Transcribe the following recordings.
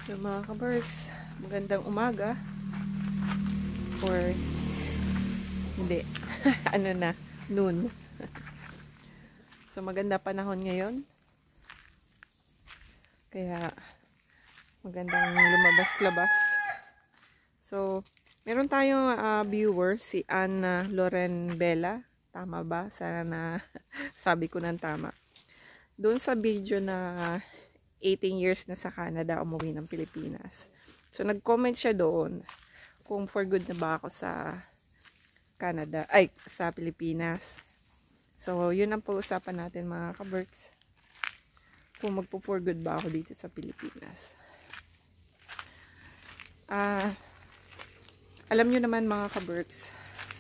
Yung mga ka-Berks, magandang umaga or hindi, ano na, noon. So maganda panahon ngayon, kaya magandang lumabas-labas. So meron tayong viewer, si Anna Loren Bella, tama ba? Sana na sabi ko ng tama. Doon sa video na 18 years na sa Canada, umuwi ng Pilipinas. So nag-comment siya doon kung for good na ba ako sa Canada, ay sa Pilipinas. So yun ang pag-usapan natin mga ka-Berks, kung magpo-for good ba ako dito sa Pilipinas. Alam nyo naman mga ka-Berks,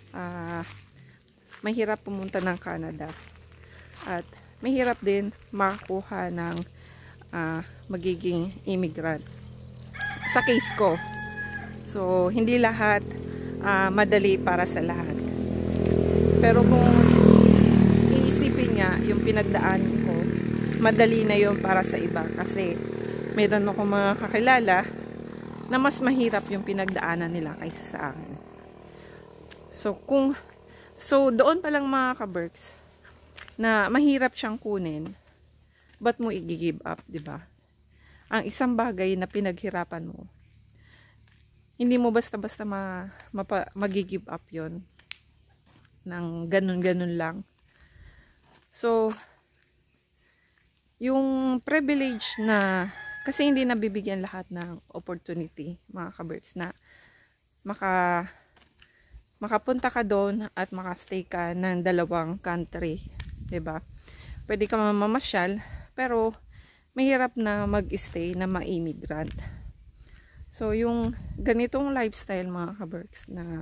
mahirap pumunta ng Canada at mahirap din makakuha ng magiging immigrant. Sa case ko, so hindi lahat madali para sa lahat. Pero kung iisipin niya yung pinagdaanan ko, madali na yun para sa iba. Kasi mayroon ako mga kakilala na mas mahirap yung pinagdaanan nila kaysa sa akin. So doon pa lang mga ka-Berks, na mahirap siyang kunin, ba't mo i-give up, di ba? Ang isang bagay na pinaghirapan mo, hindi mo basta-basta mag-give up yon ng ganun-ganun lang. So, yung privilege na, kasi hindi nabibigyan lahat ng opportunity, mga ka-Berks, na makapunta ka doon at makastay ka ng dalawang country, di ba? Pwede ka mamamasyal, pero mahirap na mag-stay na ma-immigrant. So yung ganitong lifestyle mga ka-Berks, na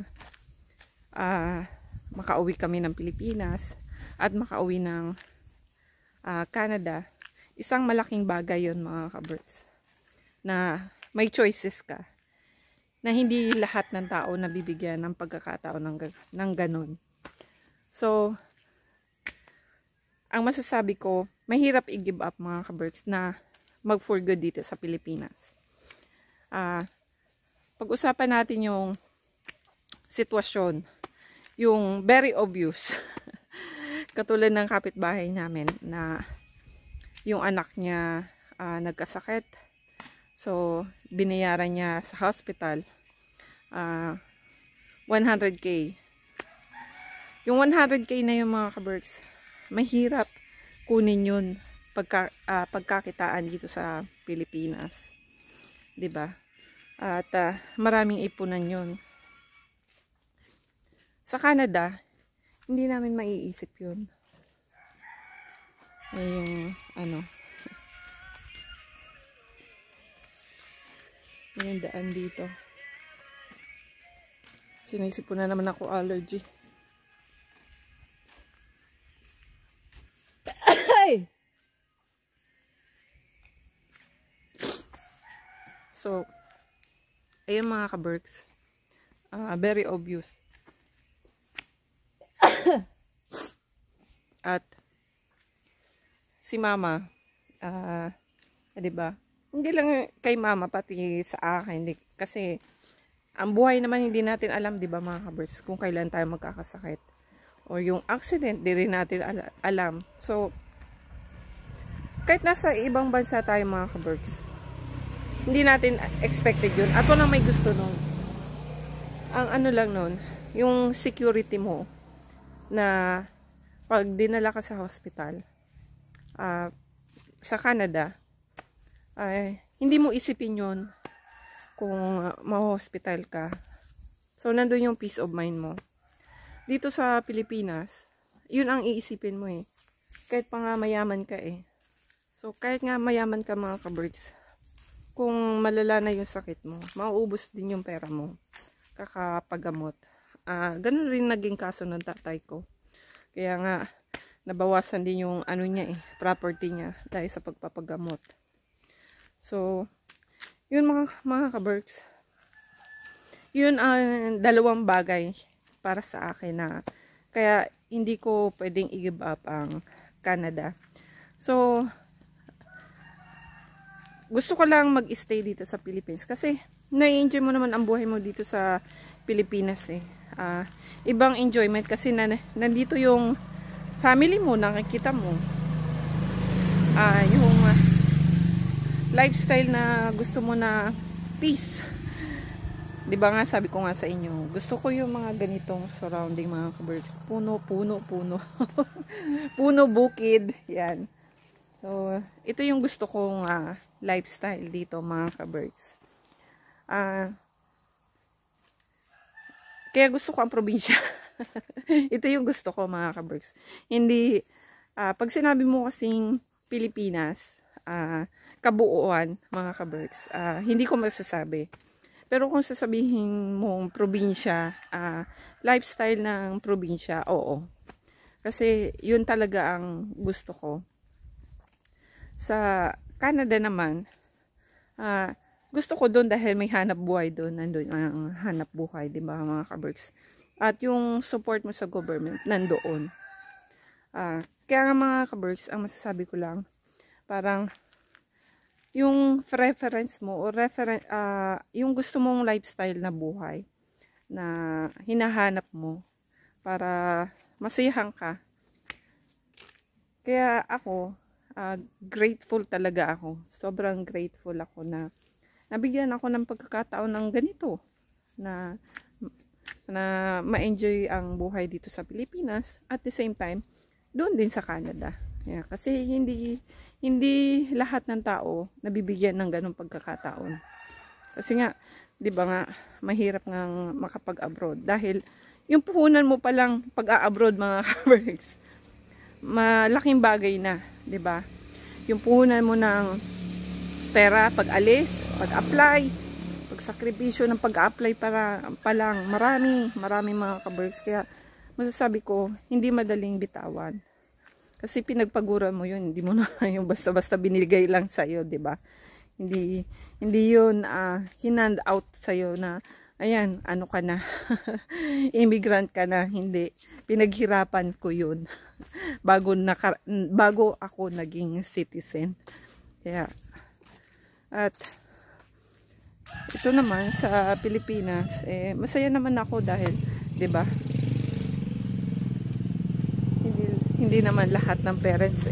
makauwi kami ng Pilipinas at makauwi ng Canada, isang malaking bagay yun mga ka-Berks, na may choices ka, na hindi lahat ng tao nabibigyan ng pagkakataon ng ganun. So ang masasabi ko, mahirap i-give up mga ka-Berks na mag-for good dito sa Pilipinas. Pag-usapan natin yung sitwasyon, yung very obvious. Katulad ng kapitbahay namin na yung anak niya nagkasakit. So, binayaran niya sa hospital 100K. Yung 100K na yung mga ka-Berks, mahirap kunin yun pagkakitaan dito sa Pilipinas, 'di ba? At maraming ipunan yun. Sa Canada, hindi namin maiisip yun. Yung yung daan dito. Sinisip ko na naman ako allergy. So, ayun mga ka-Berks, very obvious. At si mama, diba? Hindi lang kay mama, pati sa akin. Kasi, ang buhay naman hindi natin alam, diba mga ka-Berks, kung kailan tayo magkakasakit. O yung accident, di rin natin alam. So, kahit nasa ibang bansa tayo mga ka-Berks, hindi natin expected yun. Ako na may gusto nun. Ang ano lang nun, yung security mo, na pag dinala ka sa hospital, sa Canada, hindi mo isipin yun kung ma-hospital ka. So, nandun yung peace of mind mo. Dito sa Pilipinas, yun ang iisipin mo eh. Kahit pa nga mayaman ka eh. So, kahit nga mayaman ka mga ka-Berks, kung malala na yung sakit mo, mauubos din yung pera mo kakapagamot. Ganun rin naging kaso ng tatay ko. Kaya nga, nabawasan din yung ano niya eh, property niya dahil sa pagpapagamot. So, yun mga ka-Berks, yun ang dalawang bagay para sa akin na kaya hindi ko pwedeng i-give up ang Canada. So, gusto ko lang mag-stay dito sa Philippines kasi na-enjoy mo naman ang buhay mo dito sa Pilipinas eh. Ibang enjoyment kasi nandito yung family mo, nakikita mo. Yung lifestyle na gusto mo na peace. 'Di ba nga sabi ko nga sa inyo, gusto ko yung mga ganitong surrounding mga kaberks. Puno. Puno, bukid, 'yan. So, ito yung gusto kong lifestyle dito mga kaberks. Kaya gusto ko ang probinsya. Ito yung gusto ko mga kaberks. Hindi pag sinabi mo kasing Pilipinas, kabuuan mga kaberks, hindi ko masasabi. Pero kung sasabihin mong probinsya, lifestyle ng probinsya, oo. Kasi yun talaga ang gusto ko. Sa Canada naman, gusto ko doon dahil may hanap buhay doon. Nandun ang hanap buhay, di ba mga kaberks? At yung support mo sa government, nandoon. Kaya nga mga kaberks, ang masasabi ko lang, parang yung preference mo o yung gusto mong lifestyle na buhay na hinahanap mo para masiyahan ka. Kaya ako, grateful talaga ako. Sobrang grateful ako na nabigyan ako ng pagkakataon ng ganito na ma-enjoy ang buhay dito sa Pilipinas at the same time doon din sa Canada. Yeah, kasi hindi lahat ng tao nabibigyan ng ganung pagkakataon. Kasi nga, 'di ba nga, mahirap ngang makapag-abroad dahil yung puhunan mo pa lang pag-a-abroad mga kaberks, malaking bagay na, 'di ba? Yung puhunan mo ng pera pag-alis, pag-apply, pagsakripisyo ng pag-apply pa lang, marami mga kaberks. Kaya masasabi ko, hindi madaling bitawan. Kasi pinagpaguran mo yun, hindi mo na yung basta-basta binigay lang sa'yo, di ba? Hindi yun hinand out sa'yo na, ayan, ano ka na, immigrant ka na, hindi. Pinaghirapan ko yun bago ako naging citizen. Kaya, at ito naman sa Pilipinas, masaya naman ako dahil, di ba? Hindi naman lahat ng parents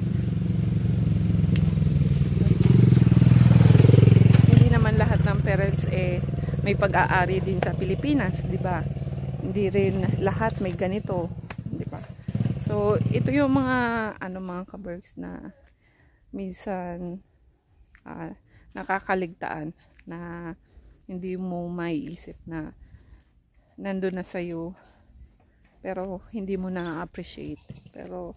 may pag-aari din sa Pilipinas, 'di ba? Hindi rin lahat may ganito, 'di ba? So, ito yung mga mga kaberks na minsan nakakaligtaan na hindi mo maiisip na nandun na sa'yo pero hindi mo na-appreciate. Pero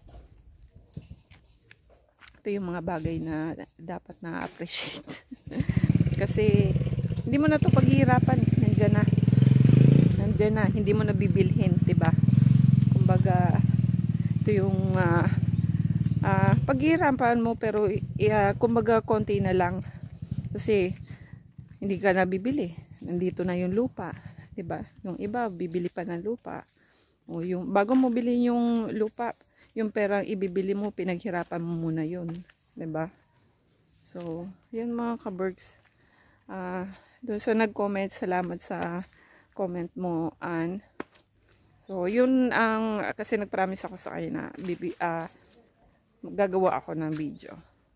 ito yung mga bagay na dapat na-appreciate. Kasi hindi mo na to paghihirapan, nandiyan na, hindi mo na bibilhin, 'di ba? Kumbaga ito yung paghihirapan mo pero kumbaga konti na lang kasi hindi ka na bibili. Nandito na yung lupa, 'di ba? Yung iba bibili pa ng lupa. O yung bago mo bilhin yung lupa, yung perang ibibili mo, pinaghirapan mo muna yun, 'di ba? So, yun mga kaberks. Doon sa nag-comment, salamat sa comment mo, Ann. So, yun ang kasi nag-promise ako sa kanya na gagawa ako ng video.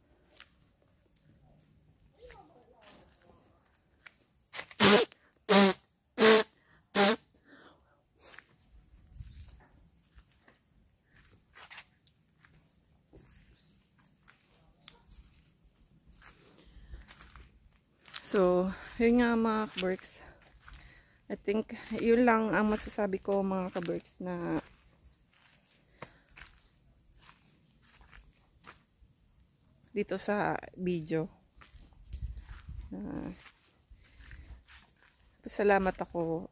So, yun nga mga kaberks. I think, yun lang ang masasabi ko mga kaberks na dito sa video. Pasalamat ako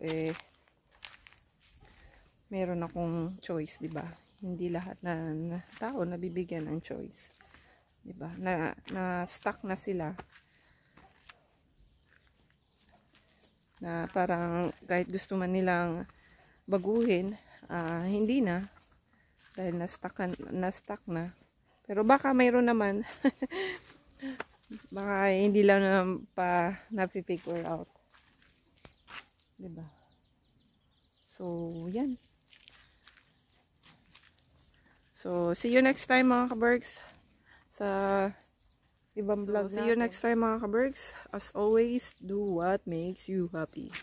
meron akong choice, 'di ba? Hindi lahat ng tao nabibigyan ng choice. 'Di ba? Na stuck na sila. Na parang kahit gusto man nilang baguhin, hindi na dahil na-stuck na. Pero baka mayroon naman Baka hindi lang pa na-figure out. Diba? So, yan. So, see you next time mga kabergs sa ibang vlog natin. See you next time mga kabergs. As always, do what makes you happy.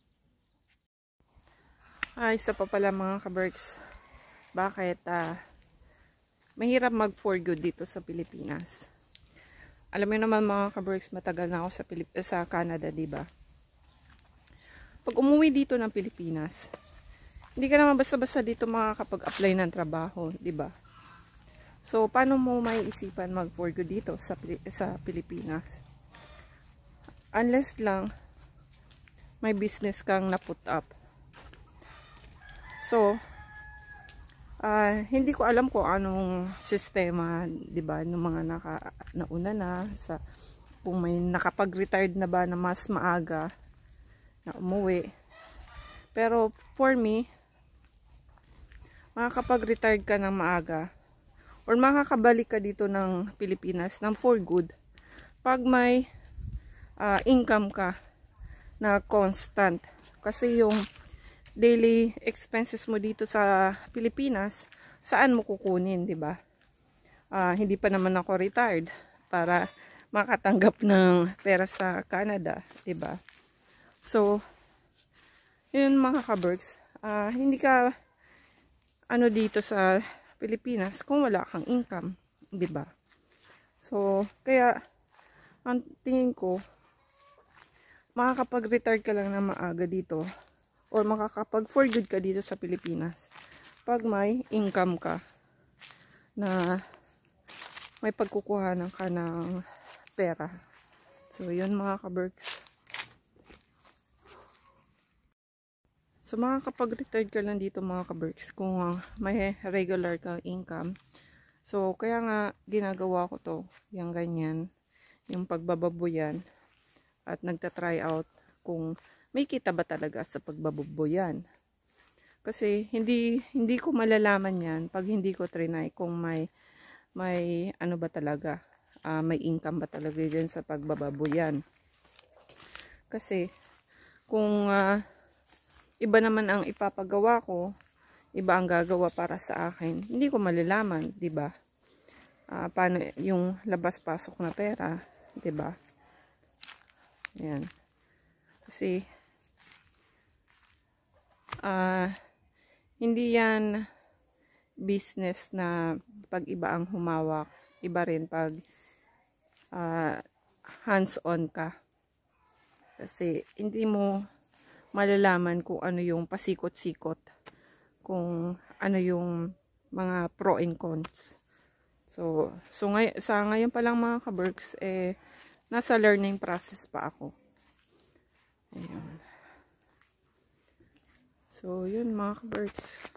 Ay, isa pa pala mga kabergs. Bakit? Mahirap mag for good dito sa Pilipinas. Alam mo naman mga kabergs, matagal na ako sa Canada, diba? Pag umuwi dito ng Pilipinas, hindi ka naman basta-basta dito makakapag-apply ng trabaho, di ba? So, paano mo may isipan mag-for good dito sa Pilipinas? Unless lang, may business kang na-put up. So, hindi ko alam kung anong sistema, di ba, ng mga nauna na, kung may nakapag-retired na ba na mas maaga na umuwi. Pero, for me, makakapag-retired ka ng maaga or makakabalik ka dito ng Pilipinas ng for good pag may income ka na constant. Kasi yung daily expenses mo dito sa Pilipinas, saan mo kukunin, di ba? Hindi pa naman ako retired para makatanggap ng pera sa Canada, di ba? So, yun mga kabergs, hindi ka dito sa Pilipinas kung wala kang income, di ba? So, kaya ang tingin ko makakapag-retire ka lang na maaga dito or makakapag for good ka dito sa Pilipinas pag may income ka na may pagkukuhanan ka ng pera. So, yun mga kabergs. So, makakapag-retired ka lang dito mga kabergs kung may regular kang income. So, kaya nga ginagawa ko to, yung ganyan, yung pagbababoyan at nagta-try out kung may kita ba talaga sa pagbababoyan. Kasi hindi ko malalaman yan pag hindi ko trinay kung may ano ba talaga, may income ba talaga dyan sa pagbababoyan. Kasi kung iba naman ang ipapagawa ko, iba ang gagawa para sa akin, hindi ko malalaman, di ba? Paano yung labas-pasok na pera, di ba? Ayan. Kasi hindi yan business na pag iba ang humawak, iba rin pag hands-on ka. Kasi hindi mo malalaman kung ano yung pasikot-sikot, kung ano yung mga pro and cons. So sa ngayon pa lang mga kabergs, nasa learning process pa ako. Ayan. So, yun mga kabergs.